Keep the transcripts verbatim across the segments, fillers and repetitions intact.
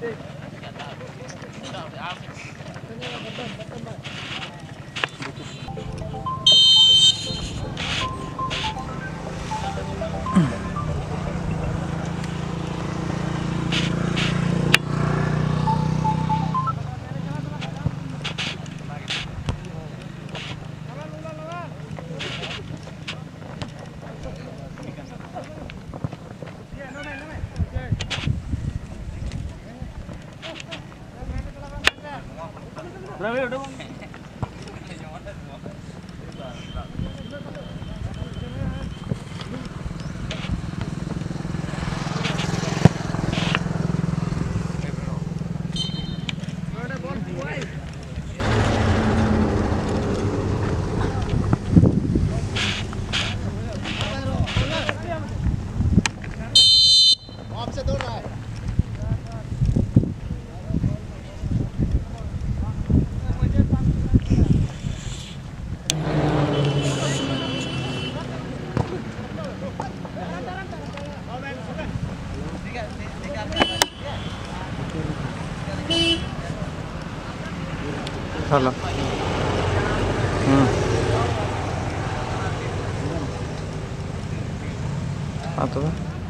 Halo. Hmm. Atau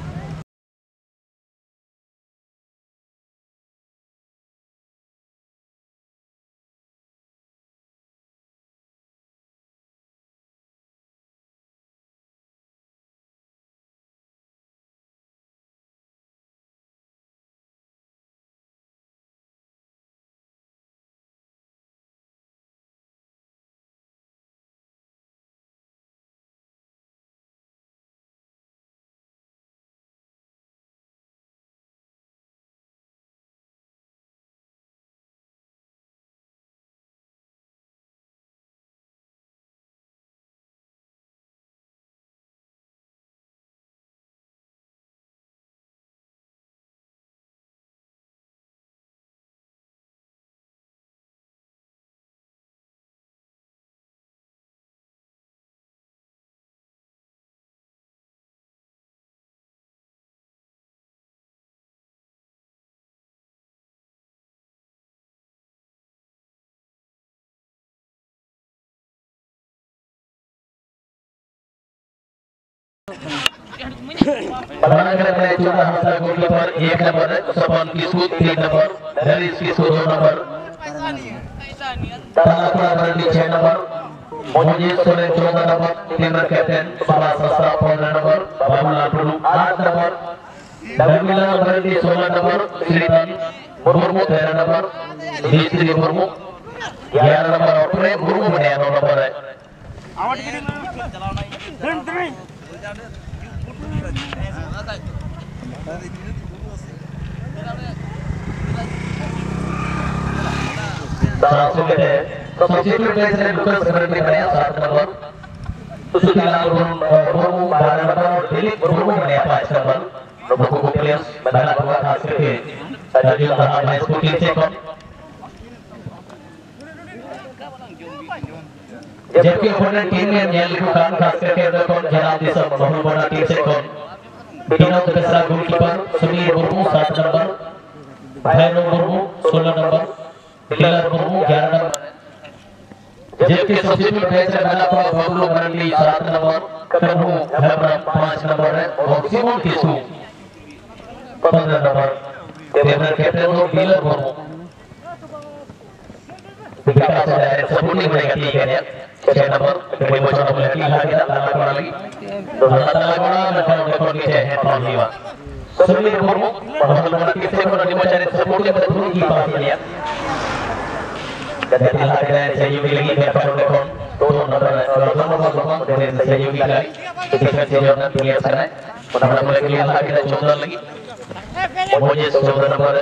Balapan kena curah hasil goalkeeper एक number Sapan किसकुट तीन नंबर हरीश किसकुट दो नंबर तालापुरा बरडी छह नंबर मोहजिद सोरेन चौदह नंबर टीम कैप्टन सुभाष सस्ता पंद्रह नंबर बाबूलाल टुडू आठ नंबर धर्मिला बरडी सोलह नंबर श्रीधर मुर्मू तेरह नंबर मिस्त्री मुर्मू ग्यारह नंबर और प्रेम मुर्मू ने नौ नंबर है substitute president Lucas Fernandez बनाया सात नंबर सुशीलाल मुर्मू बारह नंबर और दिलीप मुर्मू बनाया पाँच नंबर प्रमुख प्लेयर्स बनाना हुआ खास करके सजीव बहार हाई स्कूल टीम से कौन जबकि ओपोनेंट टीम में न्यायालय को काम खास करके अंदर कौन जनाब दिसम बहुत बड़ा टीम से कौन विनोद बेसरा गोलकीपर सुनील मुर्मू सात नंबर भैरव मुर्मू सोलह नंबर दिलर मुर्मू ग्यारह नंबर जबकि सब्स्टिट्यूट मैच में बना हुआ बबलू बरंडी सात नंबर कन्हू हेमरम पाँच नंबर है और सिमोन किसू पंद्रह नंबर फेवरेट कैप्टन और दिलर मुर्मू विकास है सपोर्टिंग बनेगा ठीक है छह नंबर कोई बच्चा बोले कि हां क्या ताला कोड़ा लगी तो ताला कोड़ा में रिकॉर्ड नीचे है पांचवा सुनील मुर्मू बहुत बड़ा किसे को निमोचारे सपोर्टिंग में थोड़ी की पास लिया गति ला के सहयोगी लगी है पर देखो दो नंबर दो नंबर दो नंबर सहयोगी लगी डिफेंस से जो प्लेयर कर रहा है उन्होंने बोले कि ला के चौदह लगी मुझे चौदह नंबर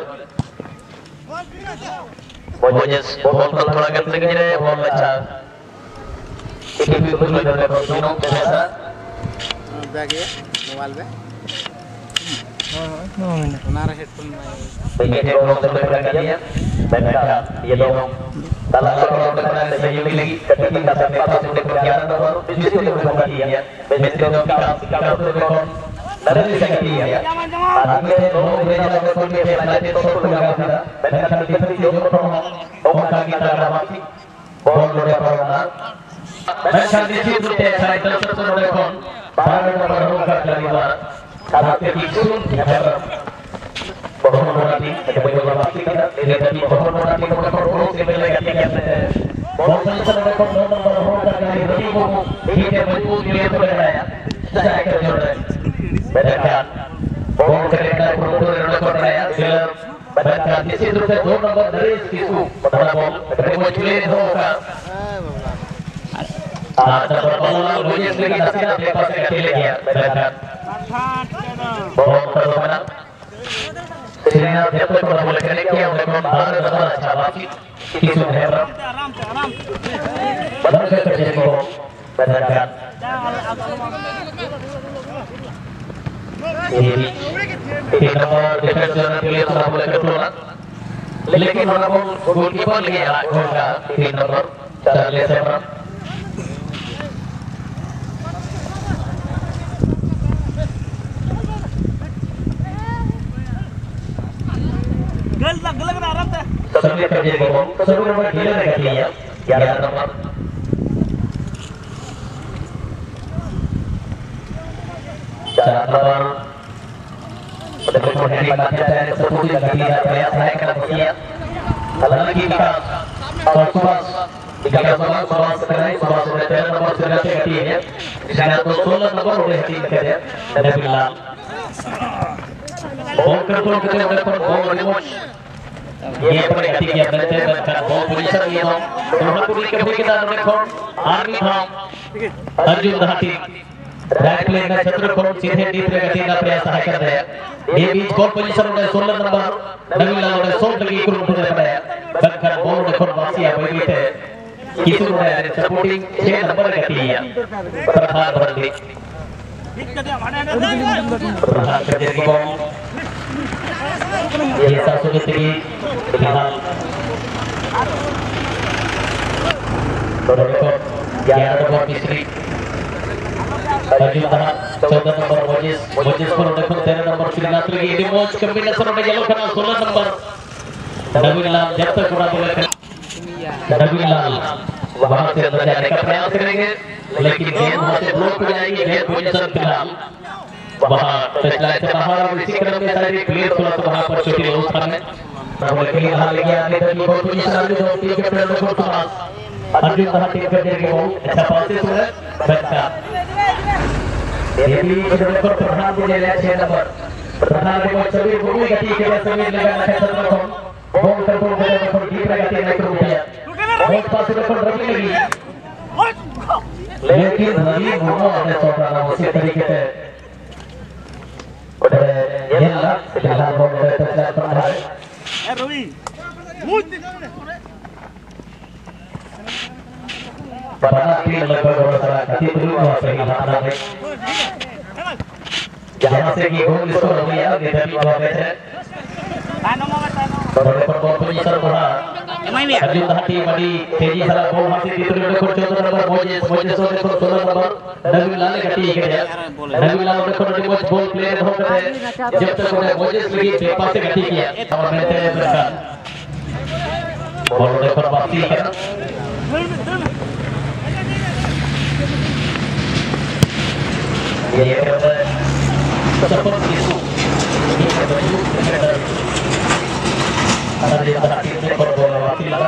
मुझे बहुत थोड़ा गति लगी रे बहुत अच्छा एक भी कुछ लग रहा है दोनों कैसा बैग है मोबाइल पे हां हां हमारा हेडफोन में ये दोनों से लगा दिया बैठा ये दोनों ताला को बनाने से सहयोगी लगी कटिंग का साथ पास उनके ग्यारह नंबर दूसरे नंबर पर दिया मिस्टर का का से कौन Dari sekali ya. Tapi kalau beda dengan kondisi nanti sosok lagi kita. Dan kalau kita di jauh perang, orang kita ramai. Bol lore perang. Dan kalau di situ saya itu sosok lore kon. Baru baru orang dari luar. Kalau kita itu बहुत बड़ा team है कोई बड़ा बात नहीं करता ये तभी बहुत बड़ा टीम को प्रोग्राम से मिलने का क्या कहते हैं बहुत सारे समय को नौ नंबर हो जाता है रवि को ठीक है मजबूत ये तो बनाया सही कर जोड़ रहे बेटा ख्याल बहुत करेक्ट प्रोग्राम को बनाया फिर बेटा निश्चित रूप से दो नंबर नरेश किसु बड़ा बॉल कभी वो चले होगा आज नंबर बॉल मुझे इसलिए नसीना के पास अकेले गया बेटा बहुत बड़ा Sehingga dia pun kalau boleh kena kia untuk membangun negara Jawa isu hebat. Benar saya terjadi bohong. Benar. Ini ini nomor defense yang pilih sudah boleh keluar. Lekin orang goalkeeper lagi ada hoga ini nomor Charles Sebram. Sebelum terjadi bom, sebelum nomor gila negatifnya, ya nomor. Cara nomor. Untuk menghindari bagian dari sesuatu yang tidak terlihat saya kena bersiap. Lagi kita Subas, tiga Subas, Subas sekarang Subas sudah ter nomor sudah negatifnya. Di sana tuh solar nomor udah negatifnya. Dan bilang. Bom control kita udah per bom remote. ये पर गति की अपने से बनकर बहुत position ये हो दोनों को लेकर भी किधर रखो आर्मी धाम अर्जुन धाटी राइट लेग में छत्र को सीधे डीप गति का प्रयास कर रहे हैं ये बीच बॉल पोजीशन में सोलह नंबर नवीला ने सोल लगी को उठने पड़ा बनकर बॉल देखो वासी आ गई थे किसी को है सपोर्टिंग छह नंबर गति है प्रधान बंदी प्रधान के बॉल ये सासुरी tinggi final Doreko ग्यारह नंबर मिस्री Arjun Tahan चौदह नंबर मोजिस मोजिस पर देखो तेरह नंबर श्रीनाथ लगी ini मोज combination में yellow karena सोलह नंबर Nabilah जब तक पूरा बोले Nabilah वहां से अंदर जाने का प्रयास करेंगे लेकिन गेंद वहां से ब्लॉक हो जाएगी गेंद पोजीशन फिलहाल वहां टचलाइन से बाहर और इसी क्रम में सारे प्लेयर थोड़ा सा वहां पर छोटी बहुत सामने और के लिए हाल गया आगे तक बहुत पोजीशन आगे जो टीम के प्लेयर को पास अर्जुन वहां टीम के देर के बहुत अच्छा पास से हुआ बच्चा ये भी जो पर प्रधान को ले लिया छह नंबर प्रधान को सभी पूरी गति के लिए सभी लगा रखा छत्र को बॉल कंट्रोल करने में थोड़ी डीप गति में कर दिया बहुत पास से पर रवि लगी लेकिन रवि मोनो ने सोचा ना उसी तरीके से udah nyala dalam bom dari tersebut pernah eh Rowi pada tim lebih berusaha kasih dulu sehingga hanya jangan segi gol skor Rowi ya kita di bawah bece kalau perbol penyisar bola Arjun Tahati badi teji salah bol masih diterima dekor chौदह number Moses Moses और देखो सोलह number नवीला ने गति के है नवीला ने देखो रिमोट बॉल प्लेयर हो गए जब तक उन्हें मोजेस लगी पेपा से गति किया और मैंने देखा बॉल देखो वापसी है ये support issue Ada di atas tim rekor bola wakil lagi.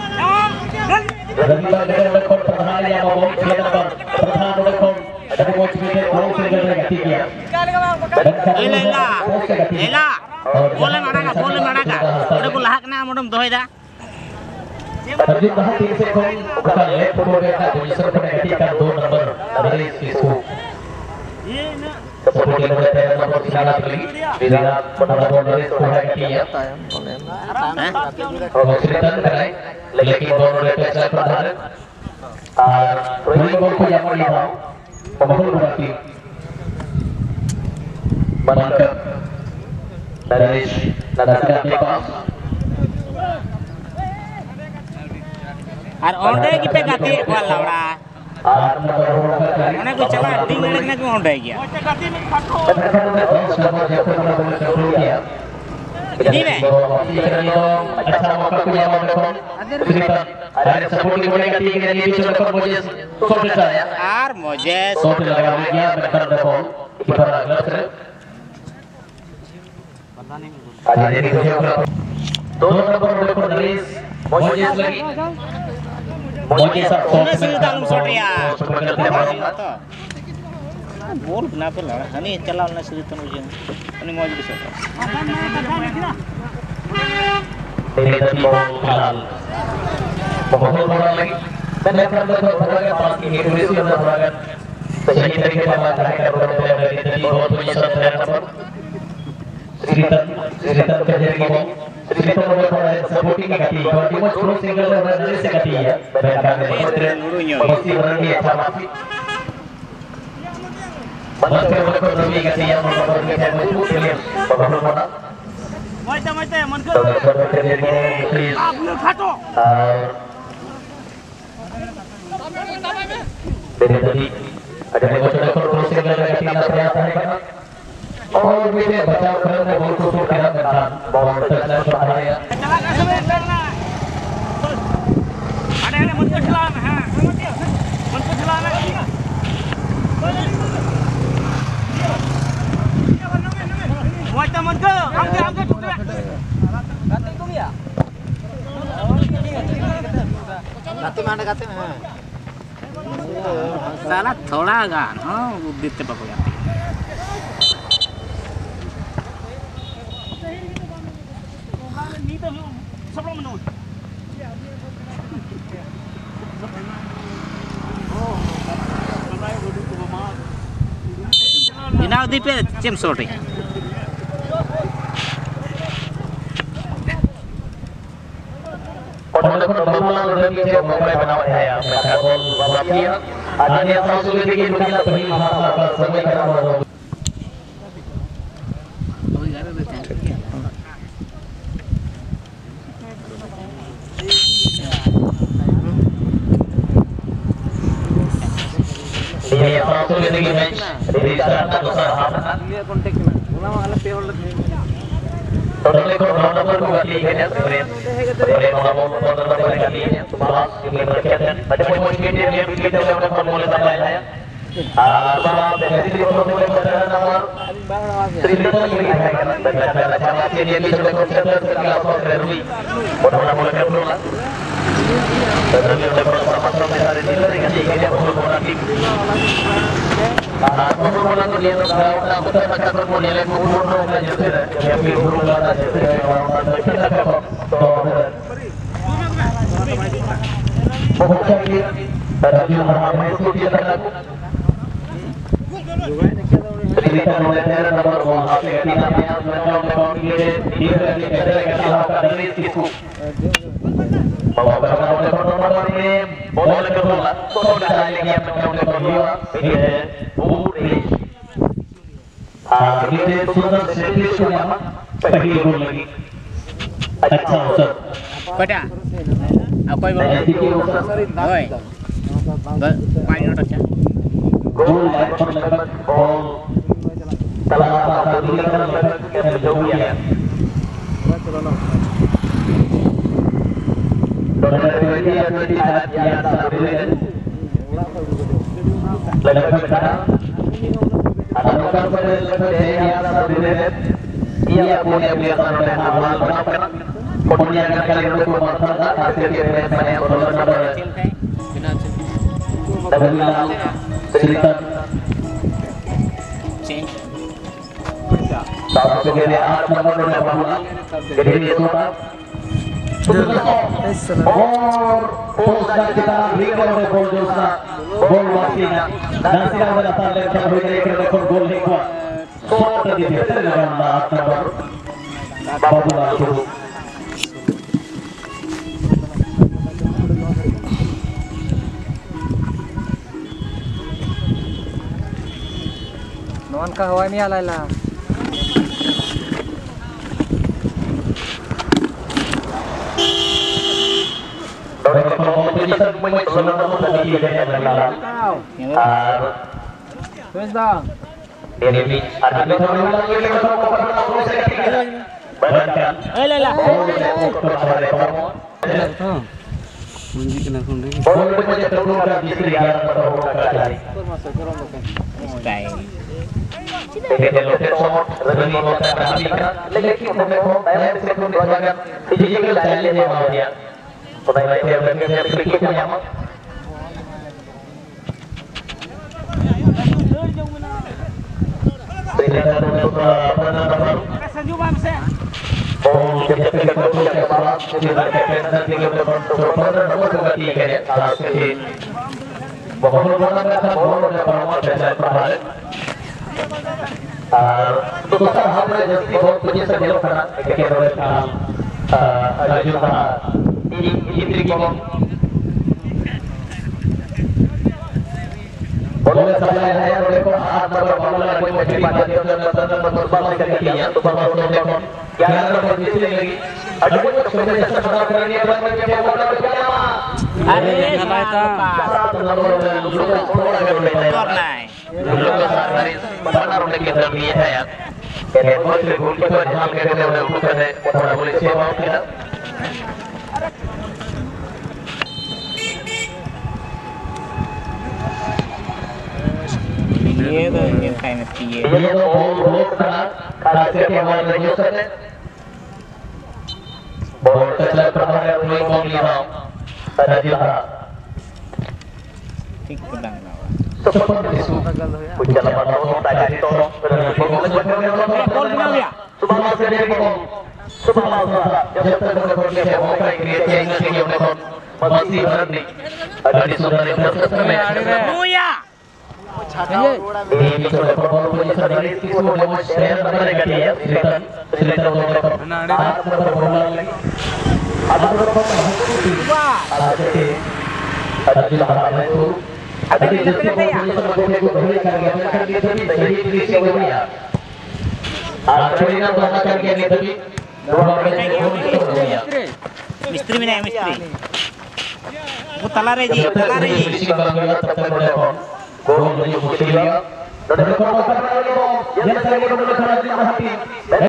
Lagi lagi rekor pertahanan yang mau kita dapat pertahanan rekor dari coach kita mau segera ganti dia. Lela, lela, boleh mana ka, boleh mana ka. Udah ku lahak na modom doy da. Arjun Tahan tim से कोई bukan left forward का position पर gantikan दो number dari Sisu. Seperti nomor teras nomor Sinat lagi, Sinat nomor dari Suha gantinya. Kesulitan kadang, लेकिन दोनों ने पैसा प्रधान और वही बॉल को जमा लिया बहुत बड़ा टीम बनाकर नरेश नरेश के पास और ऑर्डर की पे गाती है वाला आठ नंबर होगा करी mana ko chala ding lek na ko ondai gya tekan में दस नंबर जब तक नंबर कंट्रोल किया ini be इकरानी तो अच्छा मौका को यहाँ देखो श्रीपत अरे सपोर्टिंग बोले का तीन ने बीच में देखो मुझे शॉट लगाया ar mojes शॉट लगा दिया मैंने देखो कीपर गलत है आज ये देखो दो नंबर देखो नरेश मुझे लगी मुझे सब Una sini talum shot ya. Bol kenapa lah? Ini celah na sini tan ujung. Ini mau jadi shot. ini tadi ball halal बहुत बड़ा लगी मैंने अपना देखो भगाकर पास की एक्यूरेसी और भगाकर सही तरीके से बात करके बोलते हैं मेरी तरी बहुत अच्छी शॉट है नंबर श्रीतन श्रीतन के जरिए वो श्रीतन ने थोड़ा सपोर्टिंग की गति और टीम थ्रो सिंगल और रन से गति है बैट का मित्र मस्ती रन की अच्छा बात बस के बोले को रवि गति है नंबर के है मजबूत खेले बहुत बड़ा Moite moite मन तो के जरिए आपने खाटो तेरे तभी अगर वो चले को क्रॉस सिंगल का टीम प्रयास है करना और भी बचाव करने बॉल को शूट करना करता बॉल टचलाइन पर आ गया चला का समय करना अरे अरे मन को चलाना है मन को चलाना मोite मन को आगे आगे टूटे गाते को या गाते माने गाते में साला थोड़ा गान हां दित्ते पाको गाते ni to sebelum menurut Dinau di pe cem sorry और देखो बबुला उधर नीचे मोबाइल बना हुआ है आपने बॉल वापस किया आगे साउथ की दुनिया पहली भाषा का समय करा हुआ है ये साउथ की मैच रिस्टार्ट का दूसरा हाफ था ये कांटेक्ट में बोला वाला पे होल्ड टोटल को नंबर को गति है ना प्रेम प्रेम वाला बॉल नंबर को गति है बात के लिए कहते हैं बड़े बड़े के लिए लिए के लिए अपना फॉर्म बोले था है आ बात बेहतरीन फॉर्म बोले बता नंबर श्रीलंका के लिए है अच्छा के लिए भी चलो को सेंटर से क्लास ऑफ रवि और बड़ा बोले कर लो ना रवि ने बड़ा मतलब में सारे डीलर के लिए के लिए बहुत बड़ा टीम आ तो बोला तो ये तो ग्राउंड का तो का तो बोले ले को बोल रहा है जैसे है या फिर गुरु वाला जैसे है तो बहुत चाहिए रवि हमारे को दिया था श्रीलंका ने तेरह नंबर को हाथ से गति ना दिया मैदान में काउंट किए डीलर के कहते हैं कि हाथ का डगरी किसको बाबा का नंबर में बॉल लेकर बोला तो डाल लिया मैदान में कर लिया ये पूरी हां ये सुंदर सेटिंग को यहां पहली गोल लगी अच्छा अवसर बेटा अब कोई बोल ओए पानी नोट अच्छा गोल लाइन पर लगभग बॉल चला रहा था दूसरी तरफ लगभग हो गया नंबर ट्वेंटी या ट्वेंटी फाइव या लगभग था अनोखा पर लगभग है या या पुणे पुणे सामने हमारा बना करना पुणे का कलेक्टर को मारता था आखिर के मैंने सोलह नंबर रविलाल श्रीतन सात के लिए आठ नंबर में बबुला गिरी सोटा और पोस्ट का कितना लीगर और गोल जोसना गोल वासीना नासिरा वाला साले का हो गया एक रिकॉर्ड गोल लेकर शॉट दी थी तेरे लगाना आठ नंबर बबुला शुरू नॉन का हवा में आला ला और कंपटीशन में सोलह नंबर तक की गई है लगा আর ini ada di tahun ulang lagi bersama Bapak Proses ketiga. Bayangkan. Eh Lela. Munji kena kunde. Boleh saja terluka di Sri Garam berhubung kali. Style. Ini lokasi somot lebih kota Amerika. Lagi untuk mereka saya bisa tunjukkan digital challenge yang mau dia. Sudah lagi yang lebih sedikit nyaman. Tidak untuk penonton. Oh, kita kita betul ya Pak. Kita kita tinggal berpenonton nomor ketiga ya. Salah satu. Bahwa orang kata bahwa ada perawat dan perawat. Ah, तो sir हमने जैसे बहुत कुछ से दिलो करना के दौरे का राजू का ये तरीके को बोले सप्लाई है और देखो आठ नंबर बॉलर कोई मछली पानी दे तो नंबर बाल करके किया तो बाल तो देखो ग्यारह नंबर जीत लेगी अभी कुछ छोटे जैसा बड़ा करने के बाद में क्या बॉलर को क्या अरे सात नंबर लोग थोड़ा कर लेते हैं लोग सारे बना रोने के अंदर ये है यार ये बहुत से गोल कीपर जहां के होने वाले ऊपर है थोड़ा बोले से बात किया ये तो ये kind of ये ये तो बहुत बहुत खराब खास करके हमारे जो सर है बहुत अच्छा प्रभाव है कोई बॉल नहीं रहा राजीव हरा ठीक pedang seperti itu ucapan orang tadi itu gol final ya subah masih dari gol subah masih jatuh ke gol dia mau kayak dia yang sini yang masih berani ada di saudara yang bersama Buya ini sudah berbau punya dari itu mau share mereka dia cerita cerita untuk anak berbola lagi ada berapa wah ada sih ada di dalam itu ada di sisi bawah sama bawah itu boleh kerja kan dia tapi sahih di sisi bawah ya akhirnya bahkan dia ni tapi dua kali itu ya mistri mana mistri वो तला रे जी तला रे जी sisi bawah tetap berdepan gol menuju musim dia dan kalau karena dia yang saya lihat